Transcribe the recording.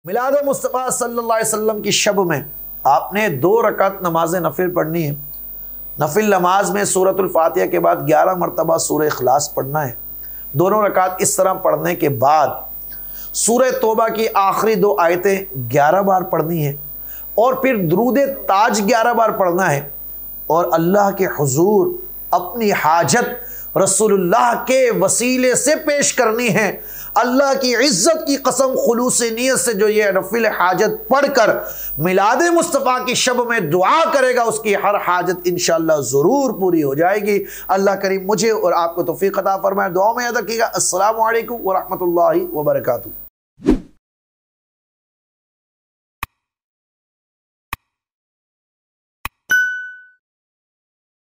मिलाद मुस्तफ़ा सल्लल्लाहु अलैहि वसल्लम की शब में आपने 2 रकात नमाज नफिल पढ़नी है। नफिल नमाज में सूरतुल फातिहा के बाद 11 मरतबा सूरह इखलास पढ़ना है। दोनों रकात इस तरह पढ़ने के बाद सूरह तौबा की आखिरी 2 आयतें 11 बार पढ़नी है और फिर दुरूद ताज 11 बार पढ़ना है और अल्लाह के हुजूर अपनी हाजत रसूलुल्लाह के वसीले से पेश करनी है। अल्लाह की इज्जत की कसम खुलूस नियत से जो ये नफिल हाजत पढ़कर मिलाद मुस्तफ़ा की शब में दुआ करेगा उसकी हर हाजत इंशाअल्लाह ज़रूर पूरी हो जाएगी। अल्लाह करीम मुझे और आपको तौफीक अता फरमाए। दुआ में याद रखिएगा। अस्सलामु अलैकुम व रहमतुल्लाहि व बरकातुहू।